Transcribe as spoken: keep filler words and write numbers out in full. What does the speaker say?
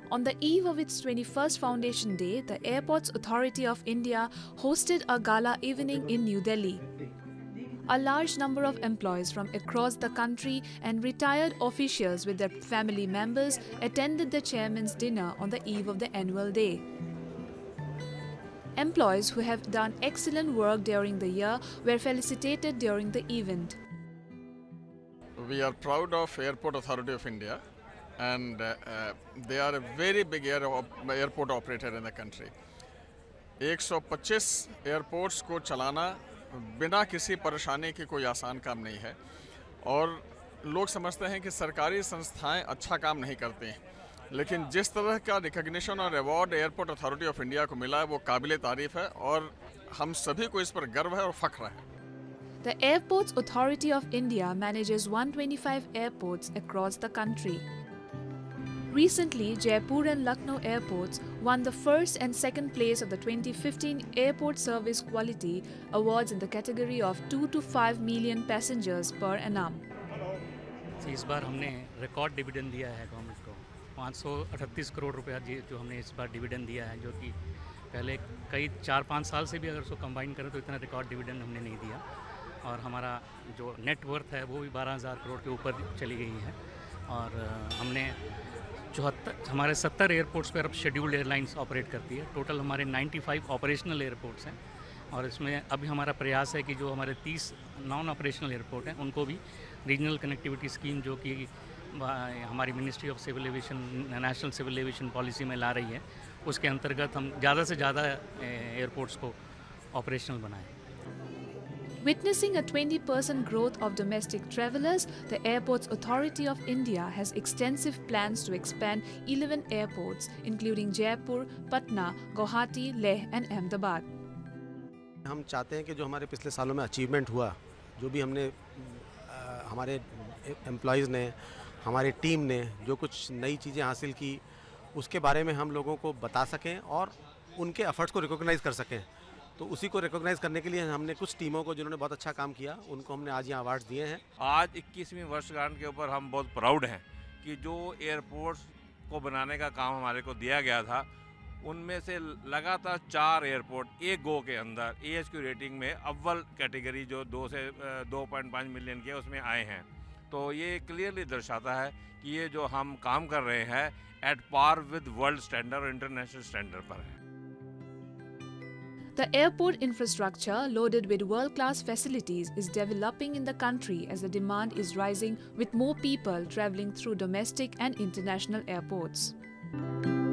On the eve of its twenty-first Foundation Day, the Airports Authority of India hosted a gala evening in New Delhi. A large number of employees from across the country and retired officials with their family members attended the chairman's dinner on the eve of the annual day. Employees who have done excellent work during the year were felicitated during the event. We are proud of Airport Authority of India, and uh, uh, they are a very big air op airport operator in the country. one hundred twenty-five airports को चलाना बिना किसी परेशानी के कोई आसान काम नहीं है, और लोग समझते हैं कि सरकारी संस्थाएं अच्छा काम नहीं करती हैं, लेकिन जिस तरह का रिकॉग्निशन और award airport authority of India को मिला है वो काबिले तारीफ है, और हम सभी को इस पर गर्व है और फख्र है. The Airports Authority of India manages one hundred twenty-five airports across the country. Recently, Jaipur and Lucknow airports won the first and second place of the twenty fifteen Airport Service Quality Awards in the category of two to five million passengers per annum. इस बार हमने record dividend दिया है government को, पाँच सौ अड़तीस करोड़ रुपया जो हमने इस बार डिविडेंड दिया है, जो कि पहले कई चार पाँच साल से भी अगर उसको कंबाइन करें तो इतना रिकॉर्ड डिविडेंड हमने नहीं दिया. और हमारा जो नेट वर्थ है वो भी बारह हज़ार करोड़ के ऊपर चली गई है. और हमने चौहत्तर हमारे सत्तर एयरपोर्ट्स पर अब शेड्यूल्ड एयरलाइंस ऑपरेट करती है. टोटल हमारे पचानवे ऑपरेशनल एयरपोर्ट्स हैं, और इसमें अभी हमारा प्रयास है कि जो हमारे तीस नॉन ऑपरेशनल एयरपोर्ट हैं उनको भी रीजनल कनेक्टिविटी स्कीम, जो कि हमारी ministry of civil aviation national civil aviation policy में ला रही है, उसके अंतर्गत हम ज़्यादा से ज़्यादा एयरपोर्ट्स को ऑपरेशनल बनाएं. Witnessing a twenty percent growth of domestic travelers, the Airports Authority of India has extensive plans to expand eleven airports, including Jaipur, Patna, Guwahati, Leh and Ahmedabad. हम चाहते हैं कि जो हमारे पिछले सालों में अचीवमेंट हुआ, जो भी हमने आ, हमारे एम्प्लॉयज़ ने, हमारी टीम ने जो कुछ नई चीज़ें हासिल की, उसके बारे में हम लोगों को बता सकें और उनके एफर्ट्स को रिकॉग्नाइज़ कर सकें. तो उसी को रिकॉग्नाइज करने के लिए हमने कुछ टीमों को जिन्होंने बहुत अच्छा काम किया, उनको हमने आज यहाँ अवार्ड्स दिए हैं. आज इक्कीसवीं वर्षगांठ के ऊपर हम बहुत प्राउड हैं कि जो एयरपोर्ट्स को बनाने का काम हमारे को दिया गया था, उनमें से लगातार चार एयरपोर्ट एक गो के अंदर ए एच क्यू रेटिंग में अव्वल कैटेगरी जो दो से दो पॉइंट पाँच मिलियन के उसमें आए हैं. तो ये क्लियरली दर्शाता है कि ये जो हम काम कर रहे हैं at par with world standard और इंटरनेशनल स्टैंडर्ड पर है. The airport infrastructure, loaded with world-class facilities, is developing in the country as the demand is rising with more people traveling through domestic and international airports.